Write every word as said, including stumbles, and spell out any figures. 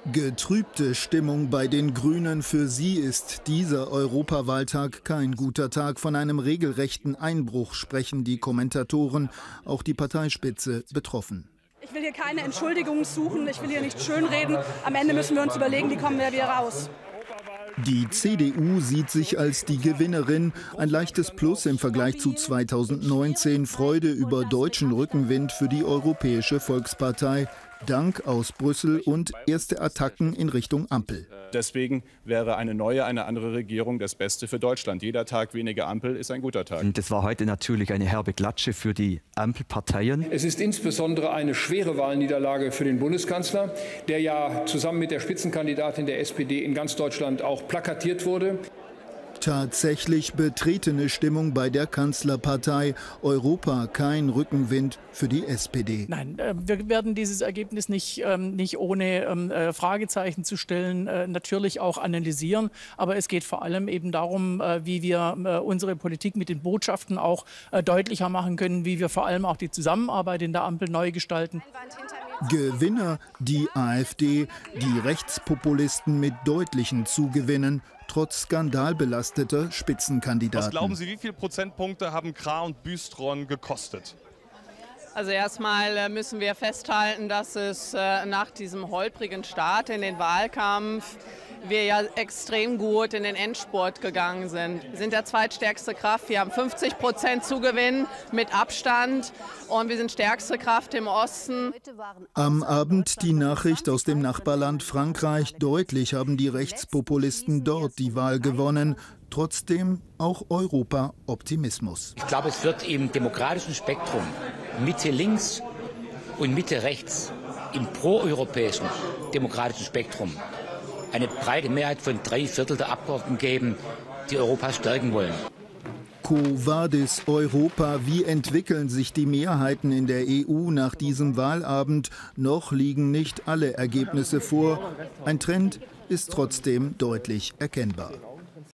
Getrübte Stimmung bei den Grünen. Für sie ist dieser Europawahltag kein guter Tag. Von einem regelrechten Einbruch sprechen die Kommentatoren, auch die Parteispitze betroffen. Ich will hier keine Entschuldigung suchen, ich will hier nicht schönreden. Am Ende müssen wir uns überlegen, wie kommen wir wieder raus. Die C D U sieht sich als die Gewinnerin. Ein leichtes Plus im Vergleich zu zweitausendneunzehn. Freude über deutschen Rückenwind für die Europäische Volkspartei. Dank aus Brüssel und erste Attacken in Richtung Ampel. Deswegen wäre eine neue, eine andere Regierung das Beste für Deutschland. Jeder Tag weniger Ampel ist ein guter Tag. Das war heute natürlich eine herbe Klatsche für die Ampelparteien. Es ist insbesondere eine schwere Wahlniederlage für den Bundeskanzler, der ja zusammen mit der Spitzenkandidatin der S P D in ganz Deutschland auch plakatiert wurde. Tatsächlich betretene Stimmung bei der Kanzlerpartei. Europa kein Rückenwind für die S P D. Nein, äh, wir werden dieses Ergebnis nicht, ähm, nicht ohne ähm, äh, Fragezeichen zu stellen, äh, natürlich auch analysieren. Aber es geht vor allem eben darum, äh, wie wir äh, unsere Politik mit den Botschaften auch äh, deutlicher machen können, wie wir vor allem auch die Zusammenarbeit in der Ampel neu gestalten. Gewinner die AfD, die Rechtspopulisten mit deutlichen Zugewinnen, trotz skandalbelasteter Spitzenkandidaten. Was glauben Sie, wie viele Prozentpunkte haben Krah und Bystron gekostet? Also erstmal müssen wir festhalten, dass es nach diesem holprigen Start in den Wahlkampf wir ja extrem gut in den Endspurt gegangen sind. Wir sind der zweitstärkste Kraft, wir haben fünfzig Prozent Zugewinn mit Abstand und wir sind stärkste Kraft im Osten. Am Abend die Nachricht aus dem Nachbarland Frankreich. Deutlich haben die Rechtspopulisten dort die Wahl gewonnen. Trotzdem auch Europa-Optimismus. Ich glaube, es wird im demokratischen Spektrum Mitte links und Mitte rechts im proeuropäischen demokratischen Spektrum eine breite Mehrheit von drei Viertel der Abgeordneten geben, die Europa stärken wollen. Quo vadis Europa? Wie entwickeln sich die Mehrheiten in der E U nach diesem Wahlabend? Noch liegen nicht alle Ergebnisse vor. Ein Trend ist trotzdem deutlich erkennbar.